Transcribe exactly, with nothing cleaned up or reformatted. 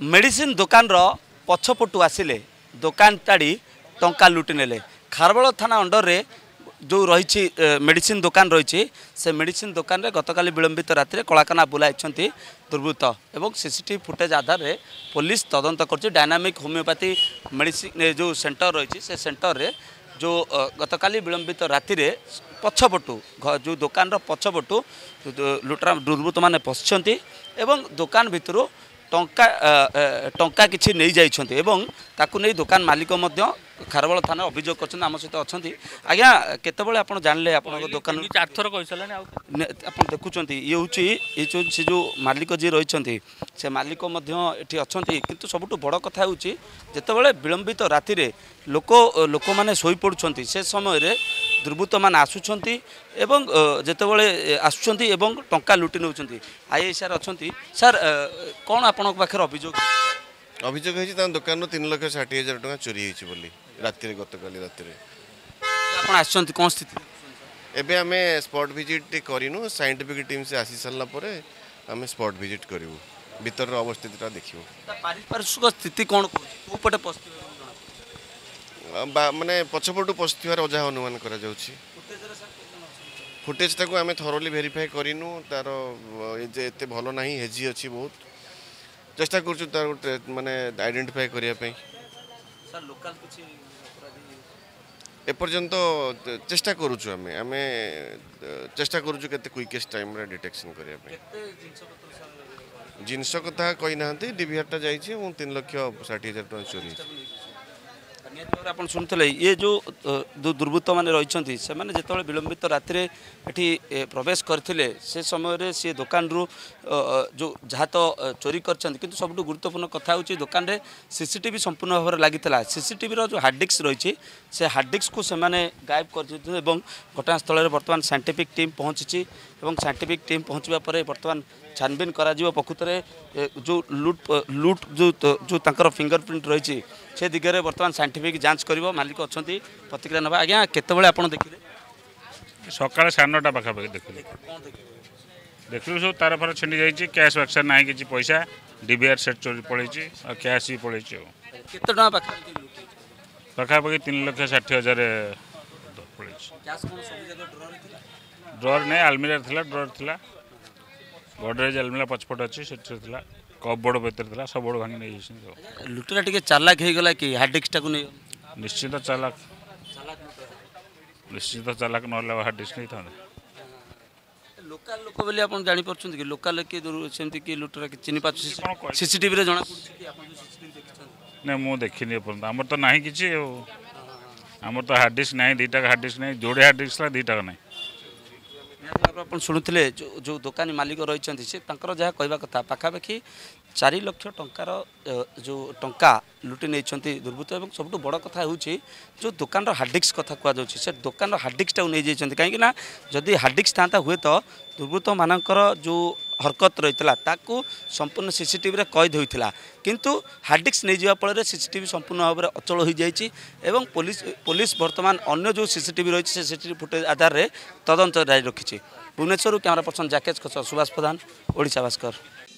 Medicine दुकान रो पछपटू आसिले दुकान ताड़ी टंका लुटि नेले। खारबल थाना अंडर रे जो रही मेडिसिन दुकान रही से मेडिसिन दुकान रे गतकाली विलंबित राति कलाकाना बुलाई दुर्वृत्त एवं सीसीटीवी फुटेज आधार रे पुलिस तदंत कर डायनामिक होमियोपैथी मेडिसिन जो सेंटर रही से सेंटर रे जो गतकाली विलंबित राति रे पछपटू जो दुकान रो पछपटू लुटरा दुर्वृत्त माने पशिछंती एवं दुकान भितरु टंका टंका किछि नहीं जाइछंती एवं ताकु नहीं दुकान मालिक मध्य खारबल थाना अभियोग करछन आम सहित अछंती। आज्ञा केतेबेले आपण जानले आपण दुकान चार थर कहसलानी आपण देखुचंती ये होची ये जो से जो मालिक जी रहिछंती से मालिक मध्य एठी अछंती किंतु सबटु बड़ कथा होची जेतेबेले विलंबित राति रे लोक लोक माने सोई पडुछंती से समय रे दुर्वृत्त मान आसुछंती एवं जेतेबेले आसुछंती एवं टंका लुटि नउछंती। आईए सर अछंती सर कोन आपण पाखर अभियोग अभियोग है दुकान तीन लाख षाठी हजार टका चोरी होती बोली राति गतकाली राति आप कौन स्थिति एबे आमे स्पॉट विजिट करिनु साइंटिफिक टीम से आसी सारला परे आमे स्पॉट विजिट करिवु भीतर अवस्थित देखिवु पारिपार्श्विक स्थिति कौन कोपटे माने पछपटू पस्थिवार अजा अनुमान करा जाउछि। फुटेज ताको आमे थरोली वेरीफाई करिनु तार जे एते भलो नाही हेजी अछि बहुत चेष्टा करछु तार माने आइडेंटिफाई करिया पे सर लोकल कुछ एपर्यंत चेष्टा करूछु आमे आमे चेष्टा करूछु केते क्विकेस्ट टाइम रे डिटेक्शन करिया पे जिनस कथा कहि नाहंती डिविआरटा जाईछि और तीन लाख साठ हजार टका चोरी आप शुणुले ये जो दुर्वृत्त मैंने रही से जो विलंबित राति एटी प्रवेश करते से समय सी दुकान रु जो जहाँ तो चोरी कर सब गुरुत्वपूर्ण कथा हूँ दुकान रे सीसीटीवी संपूर्ण भाव में लगी सीसीटीवी जो हार्ड डिस्क रही से हार्ड डिस्क को सेमाने गायब कर घटनास्थल में बर्तमान साइंटिफिक टीम पहुँची साइंटिफिक टीम पहुँचवा पर बर्तमान छानबीन करा प्रकृत में जो लुट लुट जो जो तांकर फिंगरप्रिंट रही से दिगरे बर्तमान साइंटिफिक जांच करिवो मालिक अछंती प्रतिक्रिया नबा। आज्ञा केतेबेले आपण देखिले सकाळ साढ़े नौटा पाखापाखि देखिले देखलु सब तार फार छिंडी जाइए कैश वैक्स ना कि पैसा डीबीआर सेट चोरी पड़े और कैश भी पड़े केते टका पाखापाखि पाखापाखि तीन लाख षाठी हजार पड़े ड्रर नहीं आलमीरा था ड्रर था गडरेज आलमीरा पचपट अच्छी से कपबोर्ड भर सब बोर्ड भांगी नहीं लुटेरा टे चालाक हो गला कि हार्ड डिस्क टाक नहीं निश्चित चालाक निश्चित चालाक ना हार्ड डिस्क नहीं था लोकल लोक बोली आप जानी पार्छन कि लोकल के सेमती कि लुटेरा कि चिनी पाछ सीसीटीवी रे जना कि आपण जो सीसीटीवी देखछन नहीं मु देखिनी अपन हमर तो नाही किछि हमर तो हार्ड डिस्क नहीं दीटा हार्ड डिस्क नहीं जोड़े हार्ड डिस्क दीटा नहीं आप शुणुले जो जो दुकानी मालिक रही से जहाँ कहवा कथा पाखापाखि चार लक्ष टंकार जो टंका लुटि नहीं दुर्वृत्त और सब बड़ कथा हूँ जो दुकान हार्डिक्स कथा कहुच्छे से दुकान हार्डिक्स टाक नहीं जाइए कहीं जदि हार्डिक्स था हुए तो दुर्वृत्त मानकर जो हरकत रही ताकू संपूर्ण सीसीटीवी रे कैद होता किंतु हार्डिक्स नहीं जावा फल सीसीटीवी संपूर्ण भाव में अचल हो जाइए एवं पुलिस पुलिस वर्तमान अन्य जो सीसीटीवी रही है सीसीटीवी फुटेज आधार में तदंत जारी रखी। भुवनेश्वर कैमरा पर्सन जैकेश खच सुभाष प्रधान ओडिशा भास्कर।